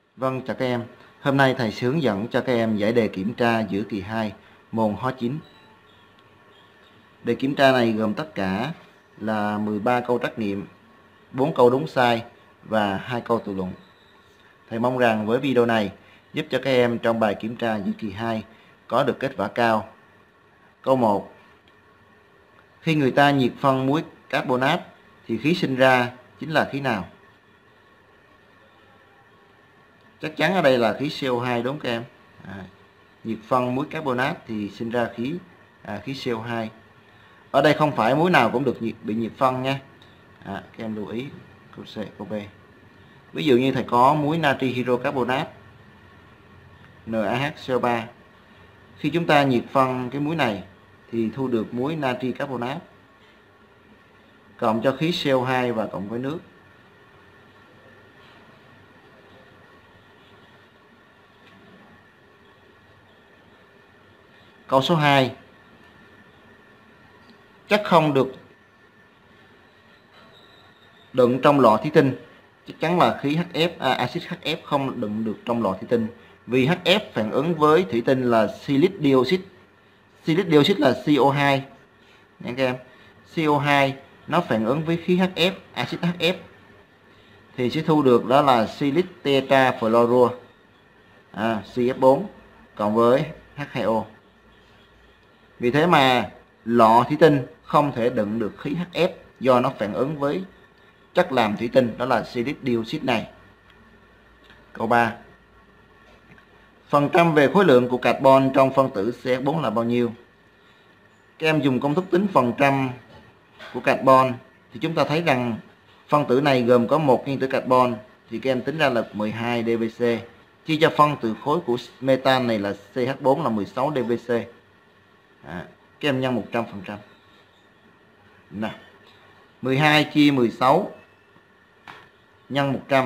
Vâng, chào các em. Hôm nay thầy sẽ hướng dẫn cho các em giải đề kiểm tra giữa kỳ 2 môn hóa 9. Đề kiểm tra này gồm tất cả là 13 câu trắc nghiệm, 4 câu đúng sai và 2 câu tự luận. Thầy mong rằng với video này giúp cho các em trong bài kiểm tra giữa kỳ 2 có được kết quả cao. Câu 1. Khi người ta nhiệt phân muối carbonat thì khí sinh ra chính là khí nào? Chắc chắn ở đây là khí CO2 đúng không các em? Nhiệt phân muối carbonat thì sinh ra khí CO2. Ở đây không phải muối nào cũng được bị nhiệt phân nha. Các em lưu ý câu C, câu B. Ví dụ như thầy có muối natri hydrocarbonat NaHCO3. Khi chúng ta nhiệt phân cái muối này thì thu được muối natri carbonat cộng cho khí CO2 và cộng với nước. Câu số 2. Chất không được đựng trong lọ thủy tinh. Chắc chắn là khí HF, axit HF không đựng được trong lọ thủy tinh. Vì HF phản ứng với thủy tinh là silic dioxide. Silic dioxide là CO2. Nha các em. CO2 nó phản ứng với khí HF, axit HF thì sẽ thu được đó là silic tetrafluorua, CF4 cộng với H2O. Vì thế mà lọ thủy tinh không thể đựng được khí HF do nó phản ứng với chất làm thủy tinh đó là silic dioxide này. Câu 3. Phần trăm về khối lượng của carbon trong phân tử CH4 là bao nhiêu? Các em dùng công thức tính phần trăm của carbon thì chúng ta thấy rằng phân tử này gồm có một nguyên tử carbon thì các em tính ra là 12 dBc. Chia cho phân tử khối của metan này là CH4 là 16 dBc. Các em nhân 100%. Nào, 12 chia 16 nhân 100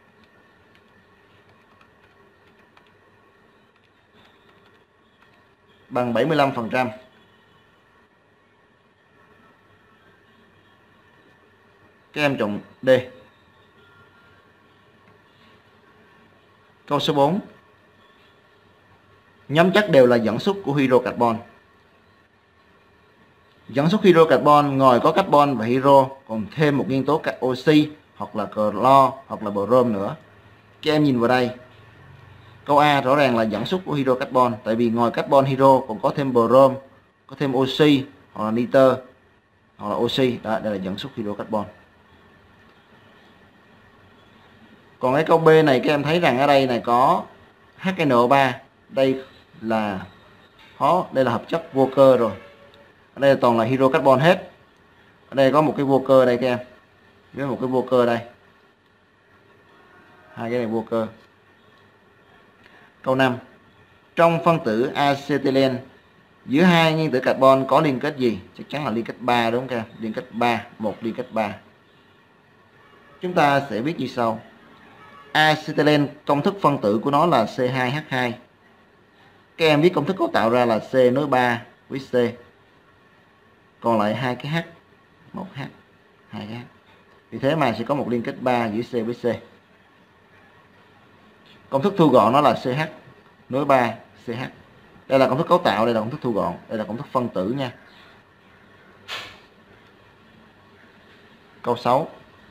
bằng 75%. Các em chọn D. Câu số 4. Nhóm chất đều là dẫn xuất của hydrocarbon. Dẫn xuất hydrocarbon ngoài có carbon và hydro còn thêm một nguyên tố oxy hoặc là clo hoặc là brom nữa. Các em nhìn vào đây. Câu A rõ ràng là dẫn xuất của hydrocarbon, tại vì ngoài carbon hydro còn có thêm brom, có thêm oxy hoặc là nitơ hoặc là oxy. Đó, đây là dẫn xuất hydrocarbon. Còn cái câu B này các em thấy rằng ở đây này có HNO3, đây là hợp chất vô cơ rồi. Ở đây toàn là hydrocarbon hết. Ở đây có một cái vô cơ đây các em. Với một cái vô cơ đây. Hai cái này vô cơ. Câu 5. Trong phân tử acetylene giữa hai nguyên tử carbon có liên kết gì? Chắc chắn là liên kết 3 đúng không các em? Liên kết 3, một liên kết 3. Chúng ta sẽ viết như sau. Acetylene công thức phân tử của nó là C2H2. Các em viết công thức cấu tạo ra là C nối 3 với C. Còn lại hai cái H, một H, hai cái H. Vì thế mà sẽ có một liên kết 3 giữa C với C. Công thức thu gọn nó là CH nối 3 CH. Đây là công thức cấu tạo, đây là công thức thu gọn, đây là công thức phân tử nha. Câu 6.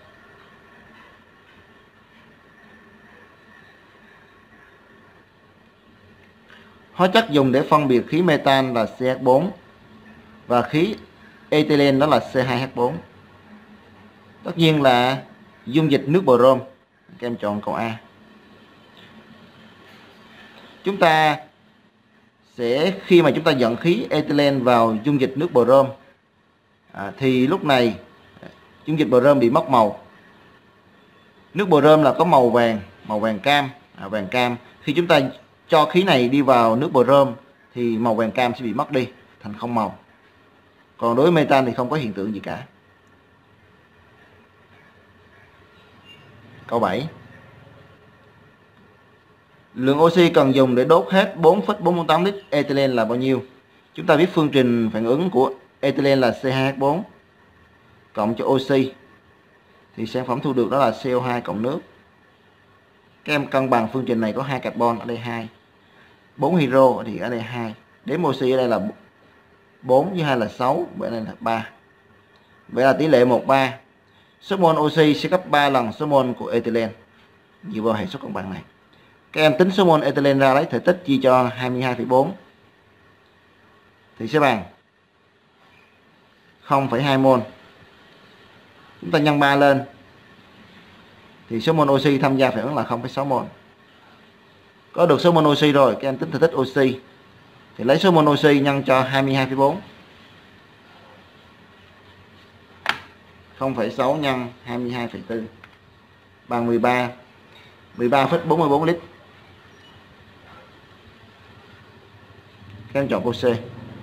Hóa chất dùng để phân biệt khí metan là CH4 và khí ethylene đó là C2H4. Tất nhiên là dung dịch nước brom. Các em chọn câu A. Chúng ta sẽ khi mà chúng ta dẫn khí ethylene vào dung dịch nước brom thì lúc này dung dịch brom bị mất màu. Nước brom là có màu vàng cam, vàng cam. Khi chúng ta cho khí này đi vào nước brom thì màu vàng cam sẽ bị mất đi thành không màu. Còn đối với metan thì không có hiện tượng gì cả. Câu 7. Lượng oxy cần dùng để đốt hết 4,48 lít ethylene là bao nhiêu? Chúng ta biết phương trình phản ứng của ethylene là C2H4 cộng cho oxy thì sản phẩm thu được đó là CO2 cộng nước. Các em cân bằng phương trình này có 2 carbon ở đây 2, 4 hydro thì ở đây 2, đếm oxy ở đây là 4 với 2 là 6, vậy nên là 3. Vậy là tỷ lệ 1:3. Số mol oxy sẽ gấp 3 lần số mol của ethylene dựa vào hệ số cân bằng này. Các em tính số mol ethylene ra, lấy thể tích chia cho 22,4 thì sẽ bằng 0,2 mol. Chúng ta nhân 3 lên thì số mol oxy tham gia phản ứng là 0,6 mol. Có được số mol oxy rồi, các em tính thể tích oxy thì lấy số mol oxy nhân cho 22,4, 0,6 nhân 22,4 bằng 13,44 lít. Các em chọn câu C.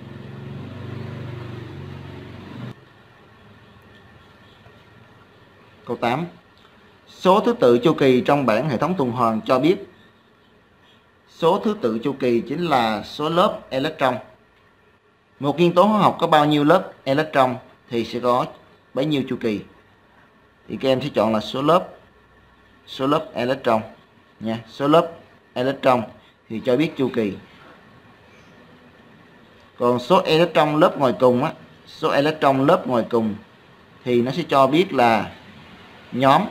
Câu 8. Số thứ tự chu kỳ trong bảng hệ thống tuần hoàn cho biết. Số thứ tự chu kỳ chính là số lớp electron. Một nguyên tố hóa học có bao nhiêu lớp electron thì sẽ có bấy nhiêu chu kỳ. Thì các em sẽ chọn là số lớp electron nha. Số lớp electron thì cho biết chu kỳ. Còn số electron lớp ngoài cùng á, số electron lớp ngoài cùng thì nó sẽ cho biết là nhóm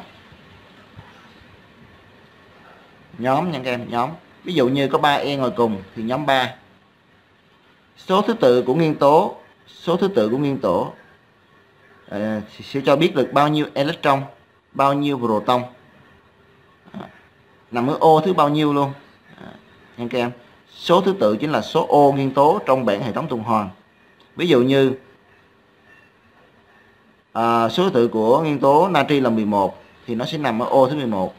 nha các em, nhóm. Ví dụ như có 3e ngoài cùng thì nhóm 3. Số thứ tự của nguyên tố sẽ cho biết được bao nhiêu electron, bao nhiêu proton, nằm ở ô thứ bao nhiêu luôn nha các em. Số thứ tự chính là số ô nguyên tố trong bảng hệ thống tuần hoàn. Ví dụ như số thứ tự của nguyên tố natri là 11 thì nó sẽ nằm ở ô thứ 11,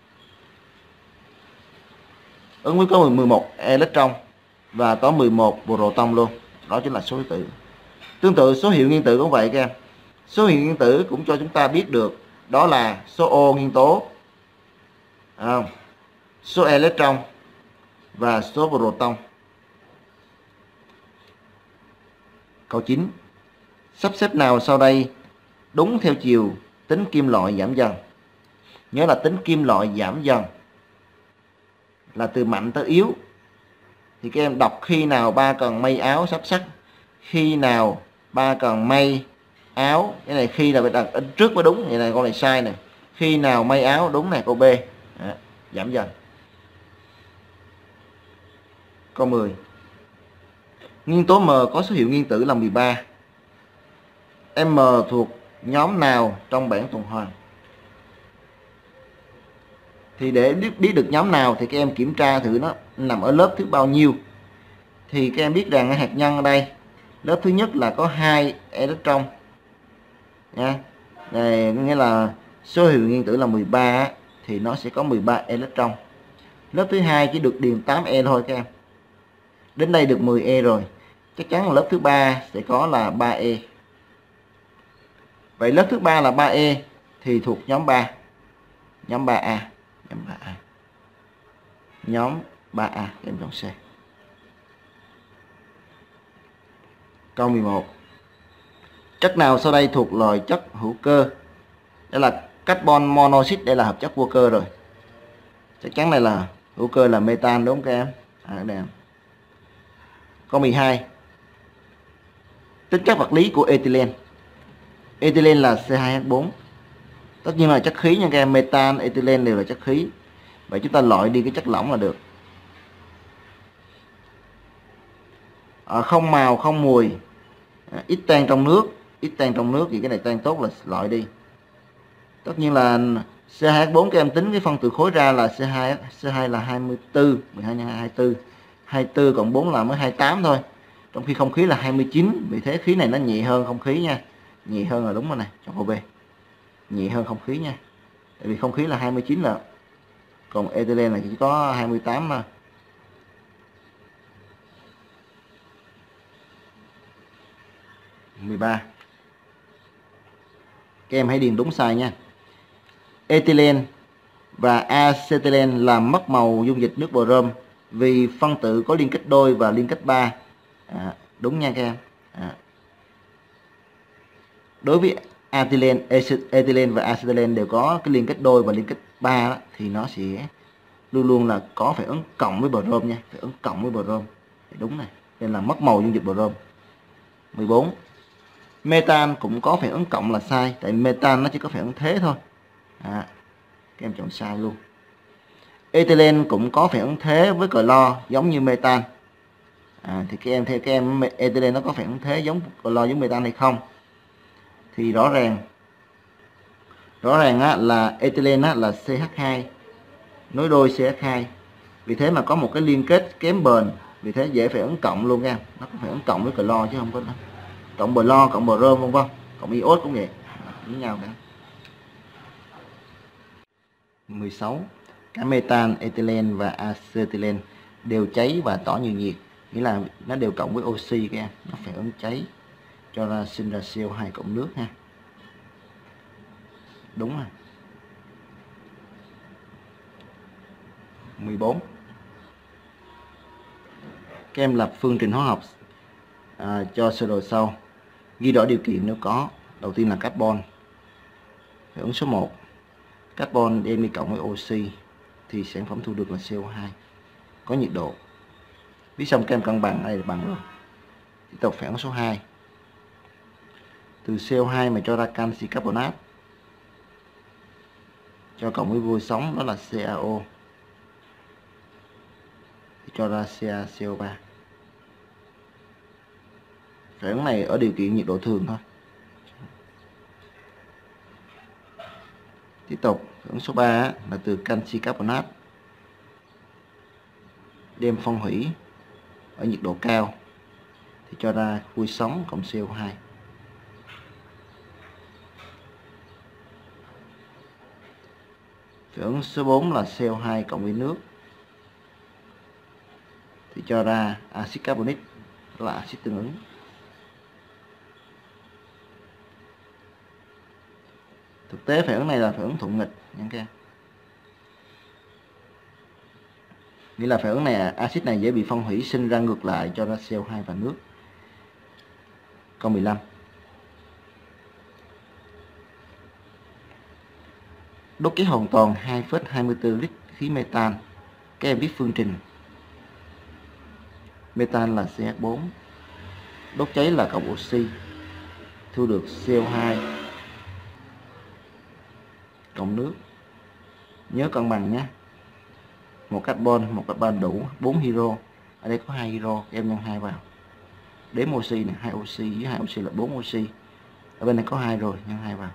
ứng với có 11 electron và có 11 proton luôn. Đó chính là số thứ tự. Tương tự số hiệu nguyên tử cũng vậy các em. Số hiệu nguyên tử cũng cho chúng ta biết được đó là số ô nguyên tố, số electron và số proton. Câu 9. Sắp xếp nào sau đây đúng theo chiều tính kim loại giảm dần? Nhớ là tính kim loại giảm dần là từ mạnh tới yếu. Thì các em đọc khi nào ba cần may áo sắp sắt, khi nào ba cần may áo, cái này khi là phải đặt trước mới đúng, vậy này con này sai này. Khi nào may áo đúng này, câu B. Giảm dần. Câu 10. Nguyên tố M có số hiệu nguyên tử là 13. M thuộc nhóm nào trong bảng tuần hoàn? Thì để biết được nhóm nào thì các em kiểm tra thử nó nằm ở lớp thứ bao nhiêu. Thì các em biết rằng hạt nhân ở đây, lớp thứ nhất là có 2 electron nha. Này nghĩa là số hiệu nguyên tử là 13 thì nó sẽ có 13 electron. Lớp thứ hai chỉ được điền 8e thôi các em. Đến đây được 10e rồi. Chắc chắn là lớp thứ ba sẽ có là 3e. Vậy lớp thứ ba là 3e thì thuộc nhóm 3. Nhóm 3A. Nhóm 3A, em chọn C. Câu 11. Chất nào sau đây thuộc loại chất hữu cơ? Đây là carbon monoxide, đây là hợp chất vô cơ rồi. Chắc chắn đây là hữu cơ, là metan đúng không các em? Đây. Câu 12. Tính chất vật lý của ethylene. Ethylene là C2H4. Tất nhiên là chất khí nha các em, metan, ethylene đều là chất khí. Vậy chúng ta loại đi cái chất lỏng là được. Không màu, không mùi, ít tan trong nước. Ít tan trong nước thì cái này tan tốt là loại đi. Tất nhiên là C2H4 các em tính cái phân tử khối ra là C2 là 24, 12 nhân 24. 24 cộng 4 là mới 28 thôi. Trong khi không khí là 29, vì thế khí này nó nhẹ hơn không khí nha. Nhẹ hơn là đúng rồi này, chọn câu B. Nhẹ hơn không khí nha. Tại vì không khí là 29 là, còn ethylene là chỉ có 28 mà. Mười ba. Các em hãy điền đúng sai nha. Ethylene và acetylene làm mất màu dung dịch nước brom vì phân tử có liên kết đôi và liên kết 3. Đúng nha các em. Đối với ethylene và acetylene đều có cái liên kết đôi và liên kết 3 đó, thì nó sẽ luôn luôn là có phản ứng cộng với brom nha, phản ứng cộng với brom. Đúng này, nên là mất màu dung dịch brom. 14. Metan cũng có phản ứng cộng là sai, tại metan nó chỉ có phản ứng thế thôi. Các em chọn sai luôn. Ethylene cũng có phản ứng thế với clo giống như metan. Thì theo các em ethylene nó có phản ứng thế giống clo giống metan hay không? Thì rõ ràng là ethylene là CH2 nối đôi CH2. Vì thế mà có một cái liên kết kém bền, vì thế dễ phản ứng cộng luôn nha. Nó có phản ứng cộng với clo chứ không có cộng blo, cộng brom vân vân, cộng iốt cũng vậy, với nhau cả. 16. Cả metan, ethylene và acetylene đều cháy và tỏ nhiều nhiệt, nghĩa là nó đều cộng với oxy các em, nó phản ứng cháy cho ra sinh ra CO2 cộng nước ha. Đúng rồi. 14. Các em lập phương trình hóa học cho sơ đồ sau. Ghi rõ điều kiện nếu có. Đầu tiên là carbon. Phản ứng số 1. Carbon đem đi cộng với oxy thì sản phẩm thu được là CO2 có nhiệt độ. Viết xong các em cân bằng, đây là bằng rồi. Tiếp tục phản ứng số 2. Từ CO2 mà cho ra canxi carbonat, cho cộng với vôi sống đó là CaO, thì cho ra CaCO3. Phản ứng này ở điều kiện nhiệt độ thường thôi. Tiếp tục phản ứng số 3 là từ canxi carbonat đem phân hủy ở nhiệt độ cao thì cho ra vôi sống cộng CO2. Phản ứng số 4 là CO2 cộng với nước thì cho ra axit carbonic, đó là axit tương ứng. Thực tế phản ứng này là phản ứng thuận nghịch nha các em. Nghĩa là phản ứng này, axit này dễ bị phân hủy sinh ra ngược lại cho ra CO2 và nước. Câu 15. Đốt cháy hoàn toàn 2,24 lít khí metan. Các em viết phương trình. Metan là CH4. Đốt cháy là cộng oxy, thu được CO2 cộng nước. Nhớ cân bằng nhé. Một carbon đủ 4 hydro. Ở đây có 2 hydro, em nhân 2 vào. Đếm oxy này, 2 oxy với 2 oxy là 4 oxy. Ở bên này có 2 rồi, nhân 2 vào.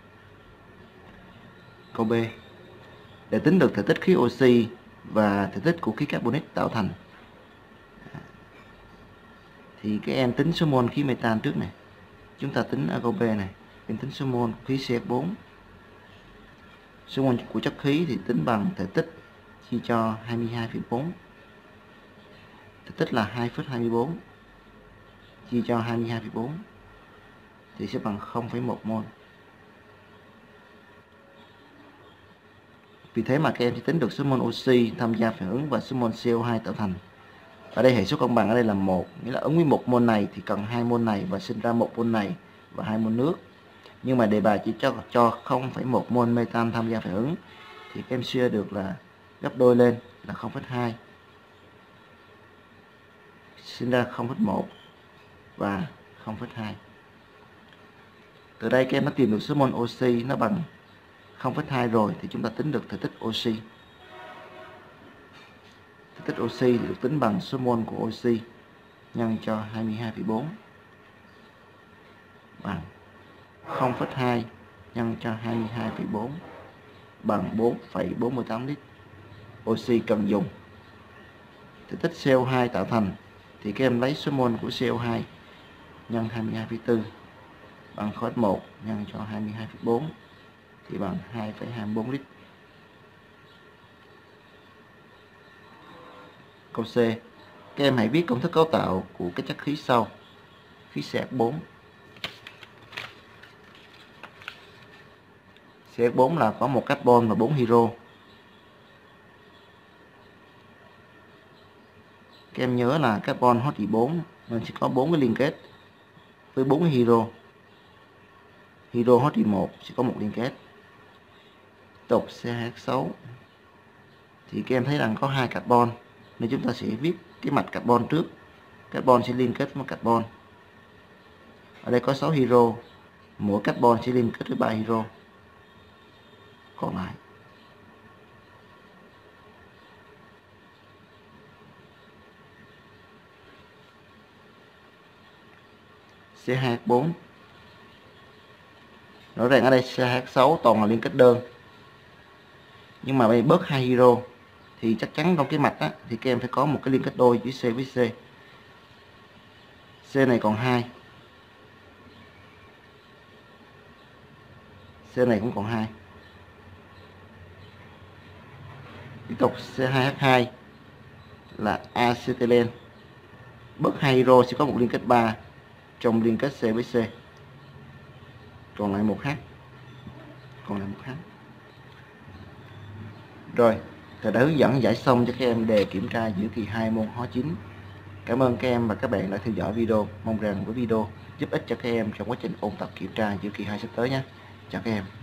Câu B. Để tính được thể tích khí oxy và thể tích của khí carbonic tạo thành, thì các em tính số mol khí metan trước này. Chúng ta tính ở câu B này, em tính số mol khí CH4. Số mol của chất khí thì tính bằng thể tích chia cho 22,4. Thể tích là 2,24 chia cho 22,4 thì sẽ bằng 0,1 mol. Vì thế mà các em sẽ tính được số mol oxy tham gia phản ứng và số mol CO2 tạo thành. Ở đây hệ số cân bằng ở đây là 1, nghĩa là ứng với 1 mol này thì cần 2 mol này và sinh ra 1 mol này và 2 mol nước. Nhưng mà đề bài chỉ cho 0,1 mol metan tham gia phản ứng thì các em suy ra được là gấp đôi lên là 0,2, sinh ra 0,1 và 0,2. Từ đây các em đã tìm được số mol oxy nó bằng 0,2 rồi thì chúng ta tính được thể tích oxy. Thể tích oxy được tính bằng số mol của oxy nhân cho 22,4 bằng 0,2 nhân cho 22,4 bằng 4,48 lít oxy cần dùng. Thể tích CO2 tạo thành thì các em lấy số mol của CO2 nhân 22,4 bằng 0,1 nhân cho 22,4 thì bằng 2,24 lít. Câu C. Các em hãy viết công thức cấu tạo của các chất khí sau. Khí CH4. CH4 là có một carbon và 4 hydro. Các em nhớ là carbon H4 nên sẽ có 4 cái liên kết với 4 cái hydro. Hydro H1 sẽ có một liên kết. Tục CH6 thì các em thấy rằng có 2 carbon nên chúng ta sẽ viết cái mạch carbon trước. Carbon sẽ liên kết với carbon. Ở đây có 6 hydro, mỗi carbon sẽ liên kết với 3 hydro còn lại. C2H4. Rõ ràng ở đây C2H6 toàn là liên kết đơn. Nhưng mà bây bớt 2 hydro thì chắc chắn trong cái mạch á, thì các em phải có một cái liên kết đôi với C với C. C này còn 2. C này cũng còn 2. Tiếp tục C2H2 là acetylen. Bớt 2 hydro sẽ có một liên kết 3 trong liên kết C với C. Còn lại một H. Rồi, thầy đã hướng dẫn giải xong cho các em đề kiểm tra giữa kỳ 2 môn hóa 9. Cảm ơn các em và các bạn đã theo dõi video. Mong rằng với video giúp ích cho các em trong quá trình ôn tập kiểm tra giữa kỳ 2 sắp tới nhé. Chào các em.